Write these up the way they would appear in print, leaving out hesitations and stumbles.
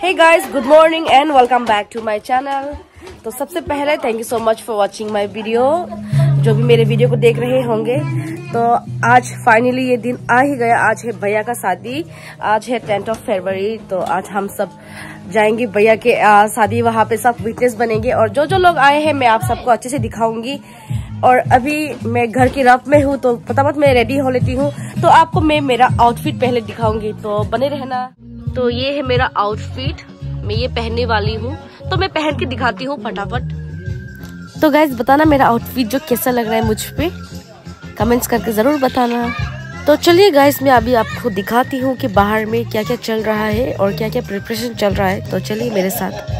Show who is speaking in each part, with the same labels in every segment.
Speaker 1: Hey guys, good morning and welcome back to my channel. तो सबसे पहले thank you so much for watching my video. जो भी मेरे वीडियो को देख रहे होंगे, तो आज फाइनली ये दिन आ ही गया। आज है भैया का शादी, आज है 10 फरवरी। तो आज हम सब जाएंगे भैया के शादी, वहाँ पे सब विटनेस बनेंगे और जो जो लोग आए हैं मैं आप सबको अच्छे से दिखाऊंगी। और अभी मैं घर की रफ में हूँ, तो फटाफट मैं रेडी हो लेती हूँ, तो आपको मैं मेरा आउटफिट पहले दिखाऊंगी, तो बने रहना। तो ये है मेरा आउटफिट, मैं ये पहनने वाली हूँ, तो मैं पहन के दिखाती हूँ फटाफट। तो गाइस बताना मेरा आउटफिट जो कैसा लग रहा है मुझ पे, कमेंट्स करके जरूर बताना। तो चलिए गाइस, मैं अभी आपको दिखाती हूँ कि बाहर में क्या क्या चल रहा है और क्या क्या प्रिपरेशन चल रहा है। तो चलिए मेरे साथ।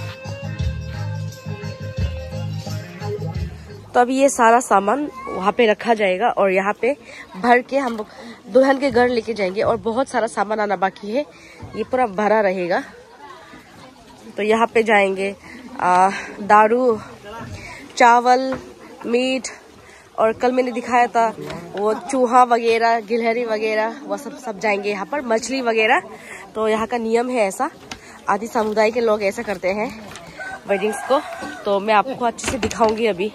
Speaker 1: तो अभी ये सारा सामान वहाँ पे रखा जाएगा और यहाँ पे भर के हम दुल्हन के घर लेके जाएंगे। और बहुत सारा सामान आना बाकी है, ये पूरा भरा रहेगा। तो यहाँ पे जाएंगे दारू, चावल, मीट, और कल मैंने दिखाया था वो चूहा वगैरह, गिलहरी वगैरह, वो सब जाएंगे यहाँ पर, मछली वगैरह। तो यहाँ का नियम है ऐसा, आदि समुदाय के लोग ऐसा करते हैं वेडिंग्स को। तो मैं आपको अच्छे से दिखाऊंगी अभी।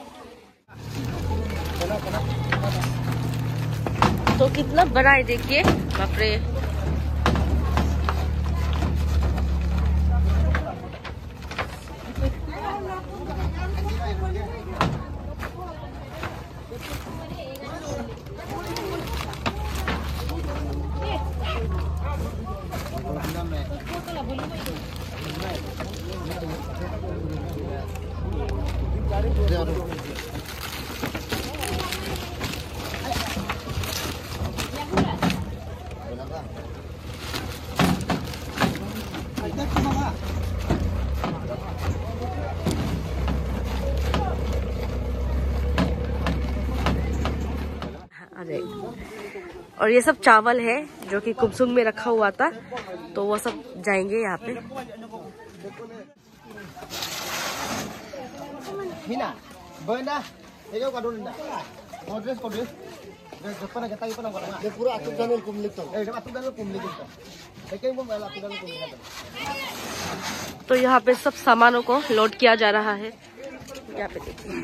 Speaker 1: तो कितना बड़ा है देखिए, बाप रे। अरे, और ये सब चावल है जो कि कुमसुम में रखा हुआ था, तो वो सब जाएंगे यहाँ पे। तो यहाँ पे सब सामानों को लोड किया जा रहा है। यहाँ पे देखिए,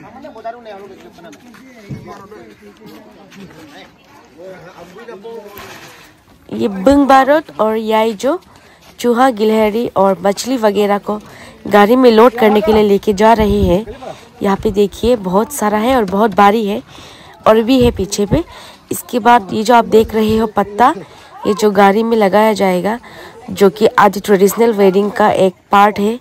Speaker 1: ये बंग बारूद और याई जो चूहा, गिलहरी और मछली वगैरह को गाड़ी में लोड करने के लिए लेके जा रहे हैं। यहाँ पे देखिए बहुत सारा है और बहुत भारी है, और भी है पीछे पे। इसके बाद ये जो आप देख रहे हो पत्ता, ये जो गाड़ी में लगाया जाएगा, जो कि आज ट्रेडिशनल वेडिंग का एक पार्ट है।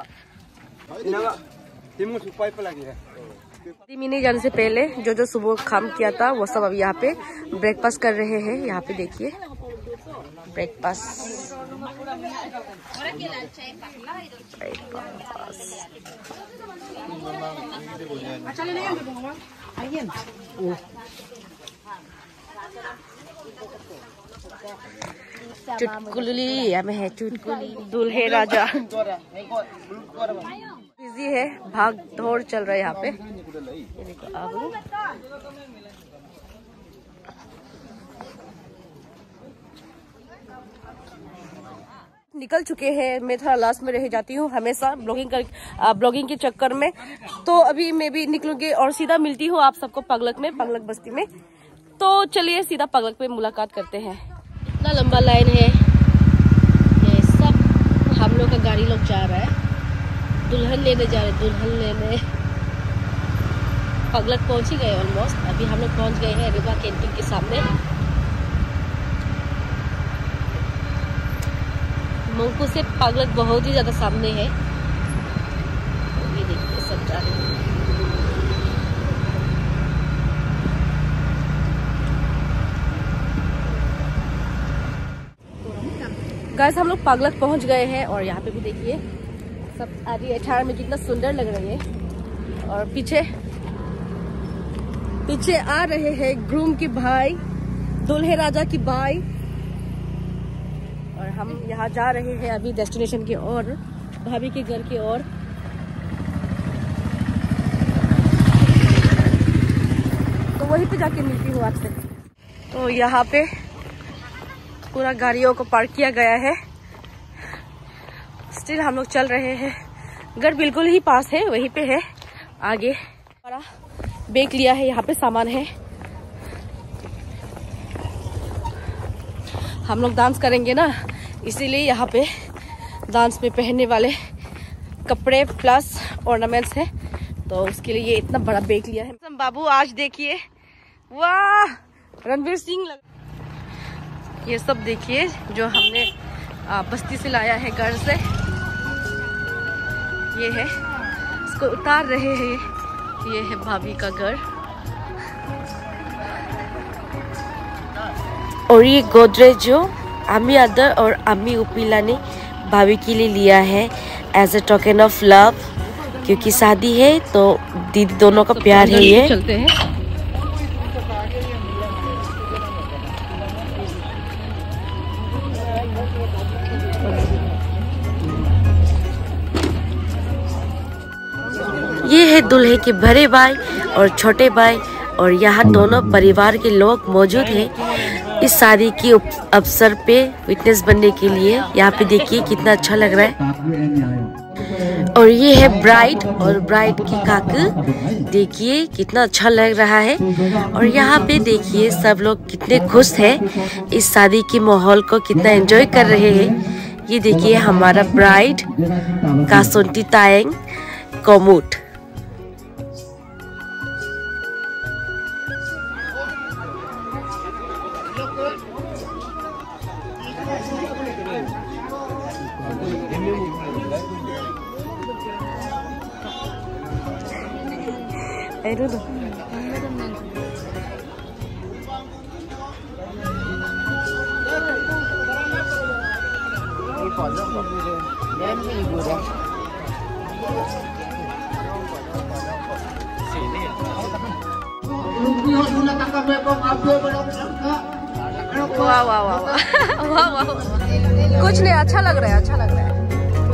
Speaker 1: मिनी जाने से पहले जो जो सुबह काम किया था वो सब अब यहाँ पे ब्रेकफास्ट कर रहे हैं। यहाँ पे देखिए ब्रेकफास्ट। चुटकुली हमें है, चुटकुली दूल्हे राजा बिजी है, भाग दौड़ चल रहा है यहाँ पे। ये देखो अब निकल चुके हैं। मैं थोड़ा लास्ट में रह जाती हूँ हमेशा ब्लॉगिंग के चक्कर में। तो अभी मैं भी निकलूंगी और सीधा मिलती हूँ आप सबको पगलक में, पगलक बस्ती में। तो चलिए सीधा पगलक पे मुलाकात करते हैं। इतना लंबा लाइन है, ये सब हम लोग का गाड़ी लोग जा रहा है, दुल्हन लेने जा रहे, दुल्हन लेने। पगलक पहुंच ही गए ऑलमोस्ट। अभी हम लोग पहुंच गए हैं रिवा कैंटीन के सामने। मंगकू से पगलक बहुत ही ज्यादा सामने है। ये देखिए सब जा रहे हैं। गाइस हम लोग पगलक पहुंच गए हैं और यहाँ पे भी देखिए सब आदि अठारह में कितना सुंदर लग रही है। और पीछे पीछे आ रहे हैं ग्रूम की भाई, दूल्हे राजा की भाई। और हम यहाँ जा रहे हैं अभी डेस्टिनेशन की ओर, भाभी के घर की ओर। तो वहीं पे जाके मिलती हूँ आपसे। तो यहाँ पे पूरा गाड़ियों को पार्क किया गया है। स्टिल हम लोग चल रहे हैं। घर बिल्कुल ही पास है, वहीं पे है आगे। हमारा बैग लिया है, यहाँ पे सामान है। हम लोग डांस करेंगे ना, इसीलिए यहाँ पे डांस में पहनने वाले कपड़े प्लस ऑर्नामेंट्स है, तो उसके लिए ये इतना बड़ा बैग लिया है। बाबू आज देखिए, वाह रणवीर सिंह ये सब देखिए जो हमने बस्ती से लाया है घर से। ये है, इसको उतार रहे हैं। ये है भाभी का घर। और ये गोदरेज जो अम्मी अदर और अम्मी उपिला ने भाभी के लिए लिया है as a token of love, क्योंकि शादी है तो दीदी दोनों का प्यार है। ये चलते हैं। ये है दूल्हे के बड़े भाई और छोटे भाई, और यहाँ दोनों परिवार के लोग मौजूद हैं इस शादी के अवसर पे विटनेस बनने के लिए। यहाँ पे देखिए कितना अच्छा लग रहा है। और ये है ब्राइड और ब्राइड की काकू, देखिए कितना अच्छा लग रहा है। और यहाँ पे देखिए सब लोग कितने खुश हैं, इस शादी के माहौल को कितना एंजॉय कर रहे हैं। ये देखिए हमारा ब्राइड कासोंटी तायंग कोमुट। I don't know. वाह वाह वाह वाह वाह, कुछ नहीं, अच्छा लग रहा है, अच्छा लग रहा है।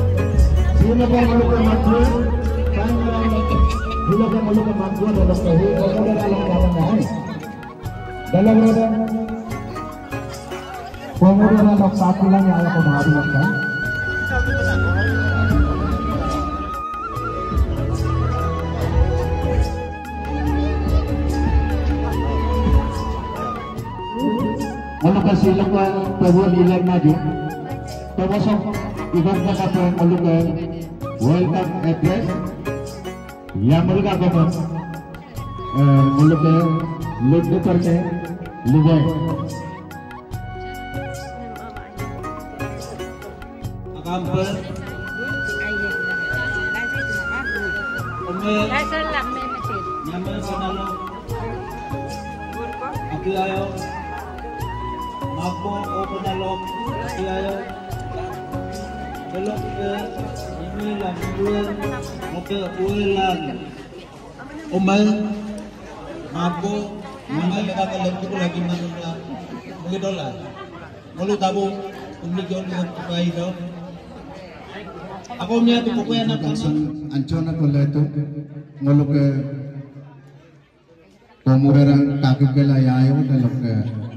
Speaker 2: Silakan Tuhan ilang maju. Termasuk ibadah kata melukai welcome address yang melukai kata melukai lebih percaya lebih. Kampung. Nyaman sanalo. Aku ayo. Aku penalog ayo. Belok ke ini lah bulan ke bulan. Umay aku mana lekat lagi lagi mana begitu lah. Malu tahu umlijon yang baik tu. Aku punya tu pokoknya nak ancona kalau itu malu ke pemudaran kaki kelah ayo belok ke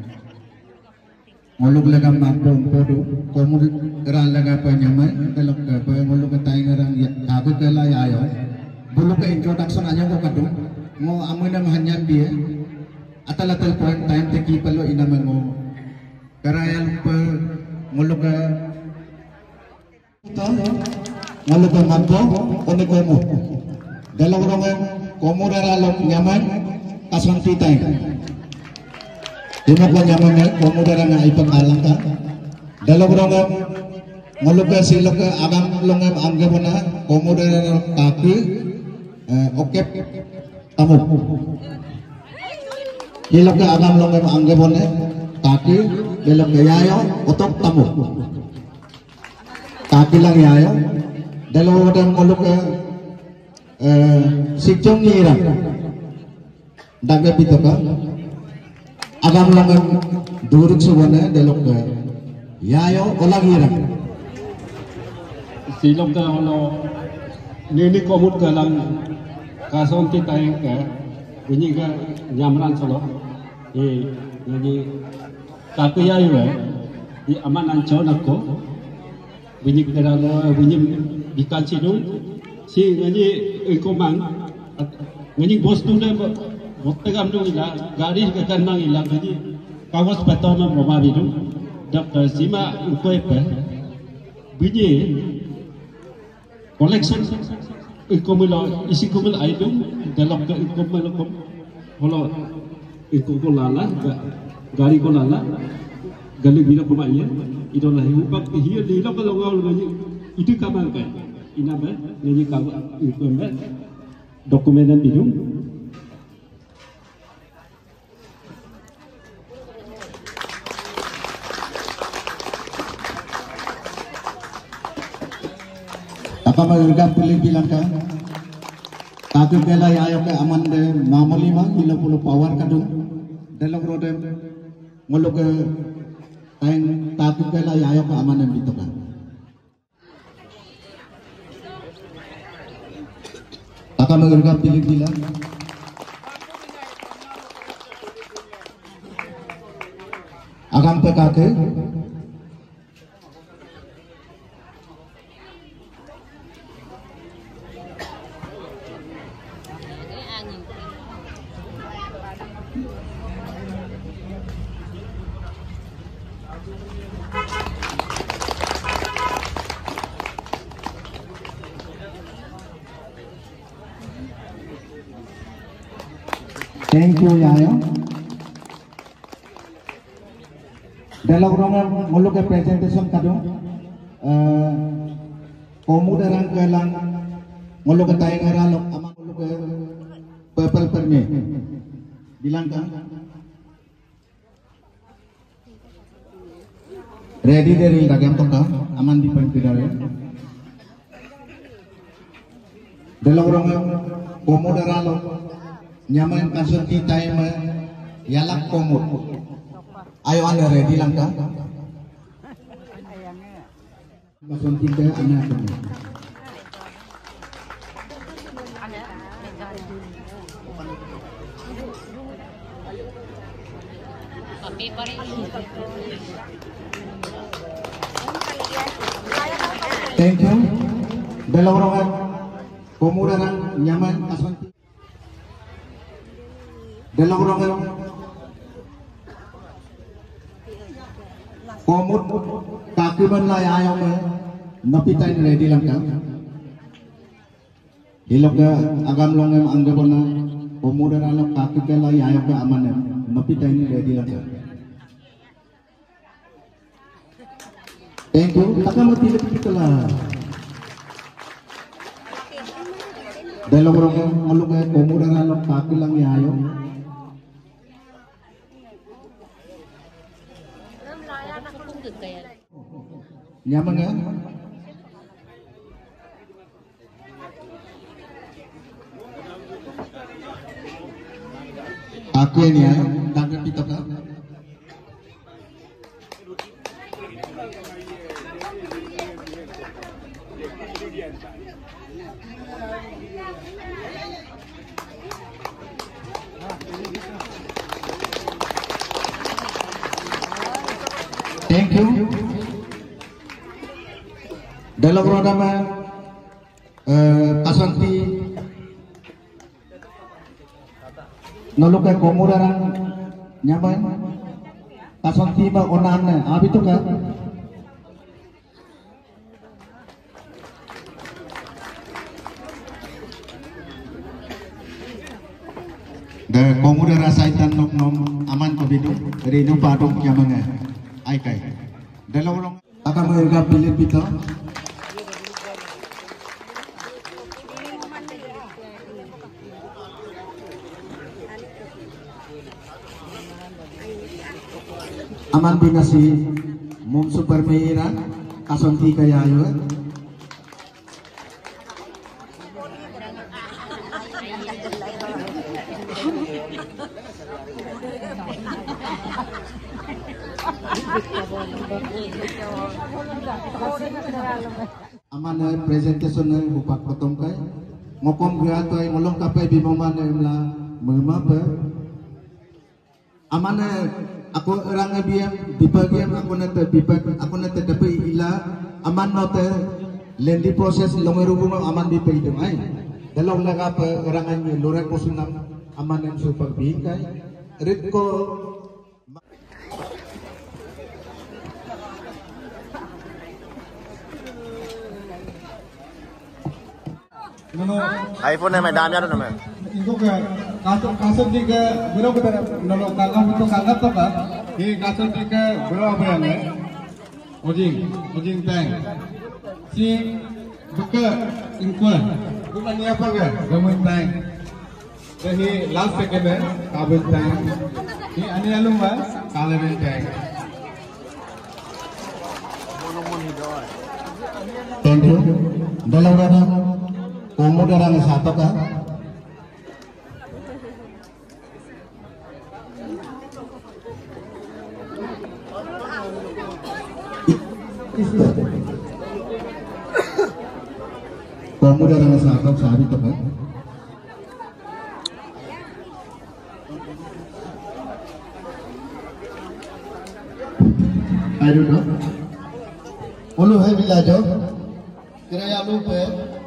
Speaker 2: Muluk lega mampu podo, komul ran lega penyaman, belok ke muluk ketai ngerang aku kela ayo, buluk ke introduction aja kok kadung, ngo amun nam hanya dia, atal point time teki pelo ina mengo, karaya lupa muluk ke, muluk ke mampu, one komu, dalam orang komu ralok nyaman, asal titai. Ini pun nyamannya, kemudian yang ipan alangka. Dalam orang melukai silok agam longam anggapana, kemudian kaki, okep tamu. Silok agam longam anggapana, kaki, belok yayo, otok tamu. Kaki lang yayo. Dalam orang melukai sikjong nira, daga pitoka. Agam langan duruk subana delok ke yayo olagira silok ka holo nini komut ka lang kason ti tay ka ini ka nyamran solo jadi katu yayo di aman ancho nako
Speaker 3: bunyi kerana bunyi ikan sidung si ngaji komang ngaji bos tu dah motegam tu ilah gari ke kanang ilah ngaji kawas patama mama bidu dak sima ukoi pe bunyi collection ikomula isi komul aidum dalam ke ikomula kalau ikomulala gari kolala gali bila kumanya idolah ubak hiya lila kalau ngau ngaji itu kaman kan ina ba ngaji kawa ikomba dokumen bidu
Speaker 2: apa magagam pilih bilang kan tapi kala ayam ke aman de mamali mah bila puluh power kadung dalam rodem ngolok ke aing tapi kala ayam ke aman dem gitu kan apa magagam pilih bilang agam pe kake Thank you Yaya. Dalam orang ngolok ke presentation kadung, pemuda orang kelang ngolok ke tayang eralok, aman ngolok ke purple perme, bilang kan? Ready dari lagi am toka, aman di penjara. Dalam orang pemuda eralok. Nyaman kasus kita yang yalak komut. Ayo anda ready langkah. Kasus kita anak ini. Thank you. Dalam orang pemuda nyaman kasus. Dalam orang komut kaki banlai ayam napita ini ready langkah. Hilok ke agam longem anggapana pemuda anak kaki kelai ayam ke aman napita ini ready langkah. Thank you. Takkan mati lebih kelah. Dalam orang malu ke pemuda anak kaki langi ayam. Nyaman kan? Aku ini ya, tangkap kita kan? Thank you. Dalam program kasanti nolok ke komodaran nyaman kasanti ba onan abi tu kan de komodara saitan nok nom aman ko bidu rinu padung nyaman ai kai dalam orang akan mengerga pilih kita. Aman binasi mum super meiran kasonti kaya ayo. Aman presentation bupak potong kai ngokom gua tu ngolong kapai bimaman emla memapa aman aku orang biam dibagian aku nanti dapat ila aman note lendi proses longerubung aman di peidung ai dalam laga perangan lore posunam aman yang super bingkai ritko
Speaker 4: iPhone है मैं दाम यार ना मैं
Speaker 2: इनको क्या कासर जी के बिरो के तरफ नो कागज तो का ये कासर जी के बिरो apa ya ne ujing tang si buka inkwa bukan ni apa ke gamen tang jadi last second है kabel tang ini ani alum ba kabel tang thank you dalam rana komodo orang satu kan komodo orang satu sehari tu kan I don't know ulu hai villajo kiraya lu pe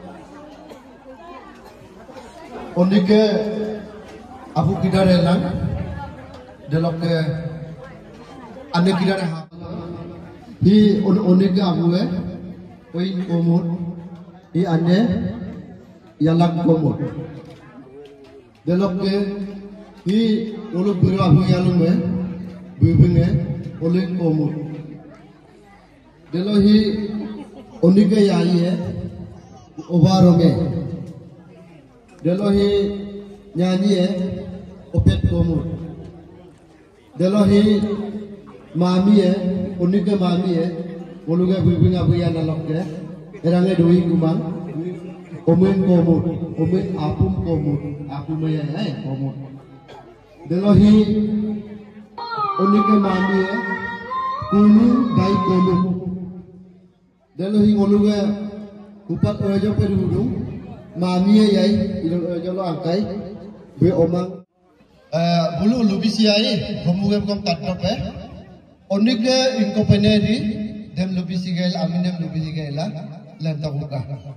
Speaker 2: Onike abu kita relang, delok ke ane kita reha. Hi onike abu oi komut, hi ane yalak komut. Delok ke hi ulu biru abu yalung bibinge olu komut. Delok hi onike yai obarome. Delohi nyanyi opet komut. Delohi mami unike mami oluga bibinga buya nalokke erange doi kumang omen komut omen apum komut apumaya komut. Delohi unike mami kunu dai komut. Delohi oluga upat ojo perudung mami yai jolo angkai be omang bulu lubisi yai gomuge kom tatrop onike inko penedi dem lubisi gail aminem lubisi gaila lenta buka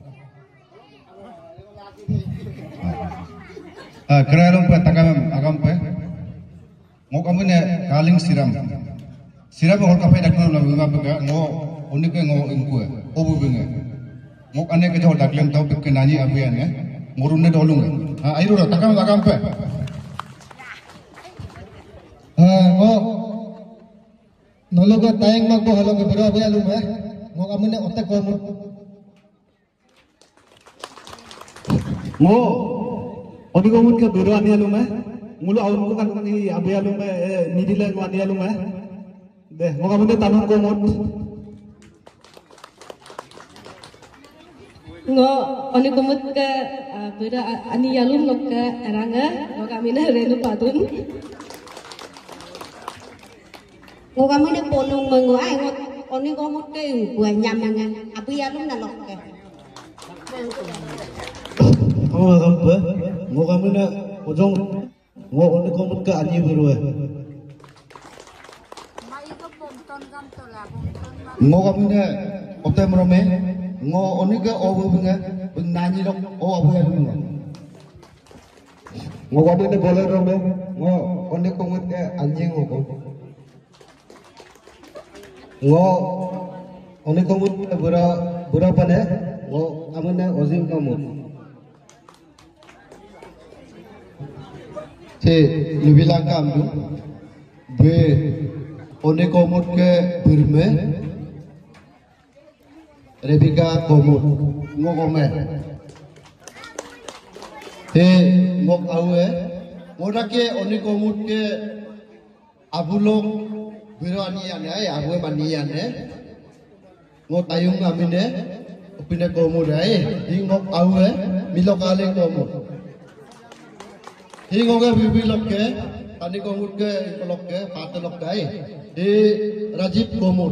Speaker 2: keralong pe takam agam pe ngok amune kaling siram hol kafe dakno na bunga pe ngo onike ngo inko obu bunga Mok ane ke jauh daklem tau pik kenani abian ya, ngurunnya dolung. Ayo dah takam pe. Ngok nolong ke tayang mak bo halong ke berapa abian lu meh? Ngok kamu ne otak kamu. Ngok, oni kamu ke berapa abian lu meh? Mulu awal muka kan ni abian lu meh, ni dilan abian lu meh. Deh, ngok kamu ne tanam kamu.
Speaker 1: Ngo oni komut ke beda ani yalum lok ke eranga ngo kami na renu padun
Speaker 5: ngo kami na ponong mengo ai ngo oni komut ke gua nyamanga abu yalum na lok ke
Speaker 2: ngo kami na ojong ngo oni komut ke ani beru ngo kami na otem rome ngo onika obu bunga nani lok o abu ya bunga ngo abu ne boleh rome ngo onik komut ke anjing ngo onik komut bura pane ngo amune ozim komut te libilang kamdu be onik komut ke birme Rebika komut ngok ome he ngok awe ngorake oni komut ke abulok birani ane ai awe bani ane ngok ayung amine opine komut ai hi ngok awe milokale komut hi ngok bibilok ke tani komut ke kolok ke patelok kai hi rajib komut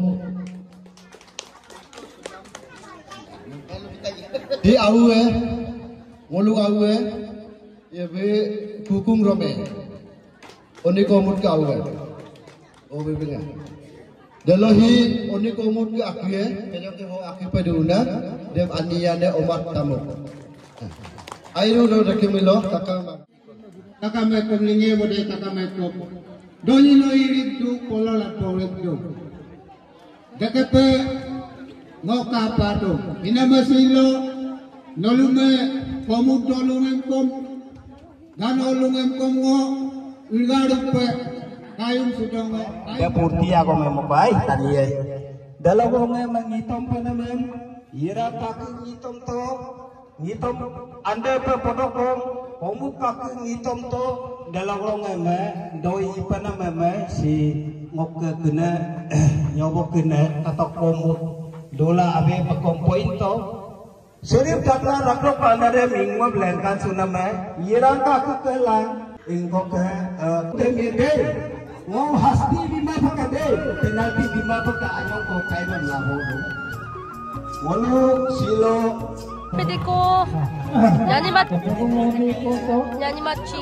Speaker 2: Di awe, ngolu awe, ya be kukung rome, oni komut ke awe, oh bebinga.
Speaker 4: Delohi oni komut ke akhir, kejap ke akhir peduna, dem aniane omat tamu. Airu do rekimilo takame kumlinge mode takame ko. Doni no iridu pola la poredo. Dekepe ngoka pado. Ina masilo nolume komut dolungen kom. Dan olungen kom ngo ilgaru pe kayum sudongo.
Speaker 2: Ya purti ako memopai tadi ya. Dalam orang mengitom penamem, ira pakai ngitom to, ngitom anda perpodokong, kamu pakai ngitom to, dalam orang doi penamem si ngok kena nyobok kena atau kamu dola abe pakompoin to. Serip taklah rakrok pandare minggu belengkan suname, ira pakai kelang, ingkok temide. Wow hasti bima pakade, penalti bima pakai anyong ko kailan labo. Walu silo.
Speaker 1: Pediko, nyanyi mat, nyanyi maci.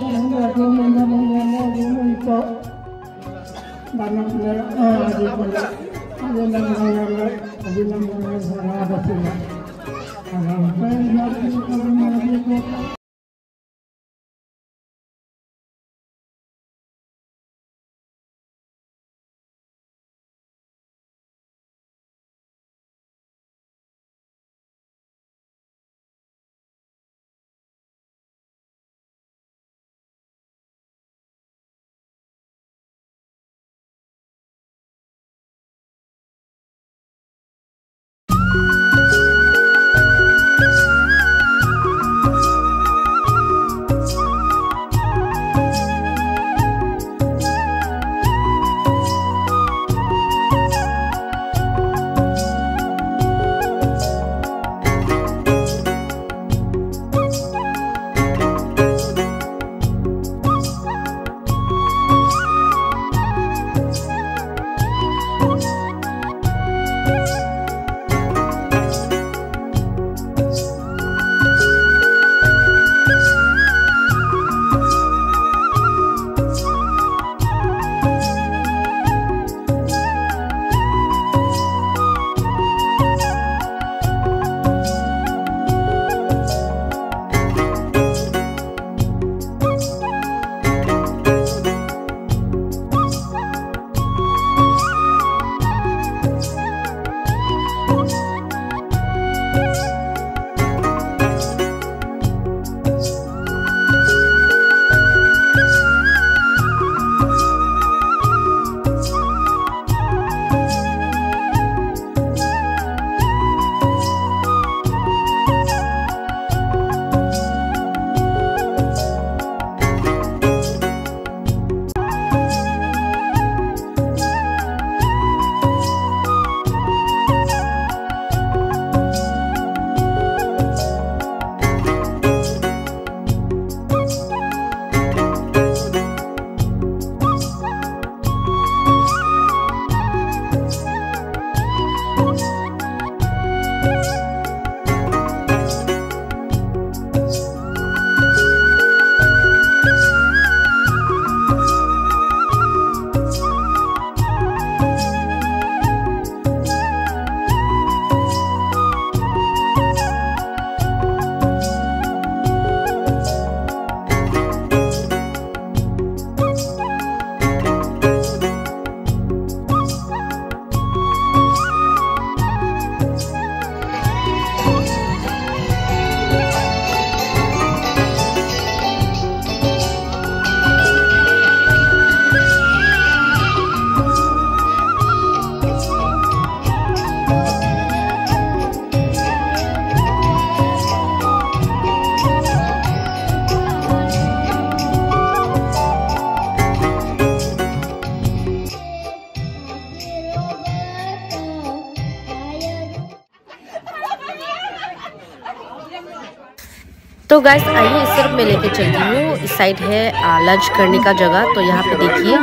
Speaker 1: तो guys आइए इस तरफ मैं लेके चलती हूँ। इस side है लंच करने का जगह। तो यहाँ पे देखिए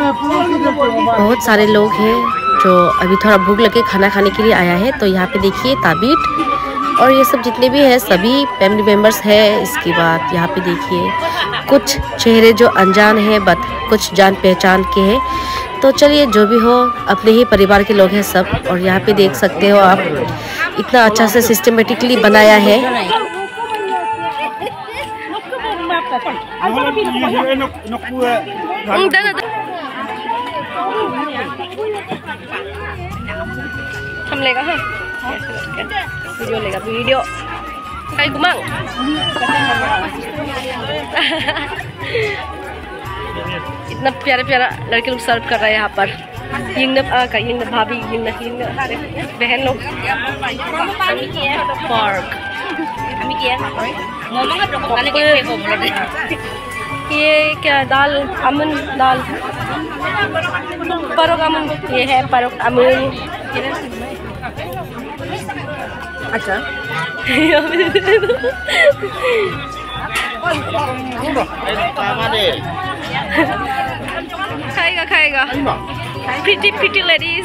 Speaker 1: बहुत सारे लोग हैं जो अभी थोड़ा भूख लगे खाना खाने के लिए आया है। तो यहाँ पे देखिए ताबीट और ये सब जितने भी है सभी फैमिली मेम्बर्स है। इसके बाद यहाँ पे देखिए कुछ चेहरे जो अनजान है बट कुछ जान पहचान के हैं। तो चलिए जो भी हो अपने ही परिवार के लोग हैं सब। और यहाँ पे देख सकते हो आप इतना अच्छा से सिस्टमेटिकली बनाया है। हम लेगा हाँ वीडियो लेगा वीडियो काई कुमांग इतना प्यारा प्यारा लड़के लोग सर्व कर रहे हैं यहाँ पर। यंग भाभी बहन लोग ये क्या दाल अमन दाल परक अमन ये है परक अमन। अच्छा खाएगा खाएगा प्रिटी प्रिटी लेडीज।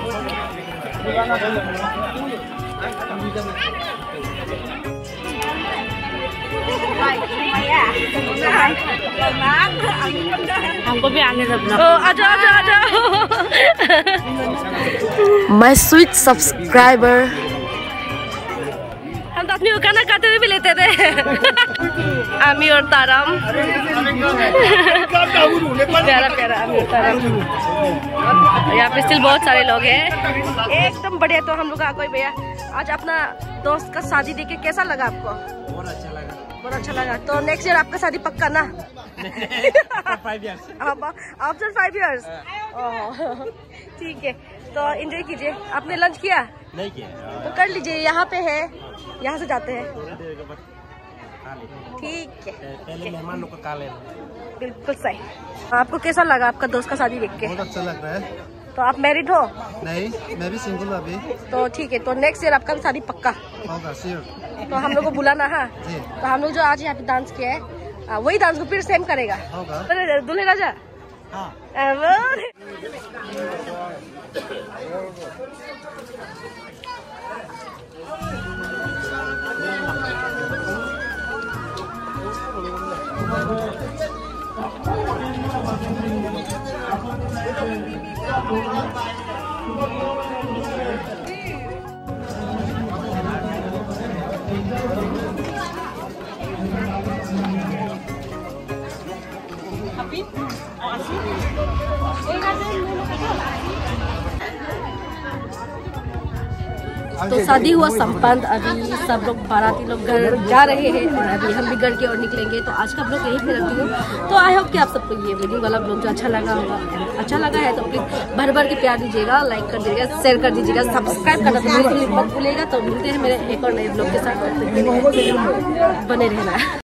Speaker 1: हमको भी आने दो। आजा आजा आजा माय स्वीट सब्सक्राइबर। हम तो अपनी खाना खाते हुए भी लेते थे आमी और ताराम। प्यारा प्यारा आमी और ताराम। यहाँ पे स्टिल बहुत सारे लोग हैं एकदम बढ़िया। तो हम लोग आ गए भैया। आज अपना दोस्त का शादी देख के कैसा लगा आपको? बहुत अच्छा लगा। बहुत अच्छा लगा। तो नेक्स्ट ईयर आपका शादी पक्का ना? आफ्टर 5 years ठीक है। तो एंजॉय कीजिए। आपने लंच किया? नहीं किया। तो कर लीजिए यहाँ पे है यहाँ से जाते हैं। ठीक है पहले मेहमान लोग का बिल्कुल सही। आपको कैसा लगा आपका दोस्त का शादी देख के?
Speaker 4: बहुत अच्छा लग रहा है।
Speaker 1: तो आप मैरिड हो?
Speaker 4: नहीं मैं भी सिंगल अभी।
Speaker 1: तो ठीक है। तो नेक्स्ट ईयर आपका भी शादी पक्का
Speaker 4: होगा श्योर।
Speaker 1: तो हम लोग को बुलाना है। तो हम लोग जो आज यहाँ पे डांस किया है वही डांस को फिर सेम करेगा दूल्हे राजा। हाँ। तो शादी हुआ संपन्न। अभी सब लोग बाराती लोग घर जा रहे हैं और अभी हम भी घर की ओर निकलेंगे। तो आज का ब्लॉग यहीं पे रखती हूँ। तो आई होप कि आप सबको ये वीडियो वाला ब्लॉग जो अच्छा लगा होगा। अच्छा लगा है तो प्लीज भर भर के प्यार दीजिएगा, लाइक कर दीजिएगा, शेयर कर दीजिएगा, सब्सक्राइब करना तो बिल्कुल मत भूलिएगा। तो मिलते हैं मेरे एक और नए ब्लॉग के साथ। बने रहना।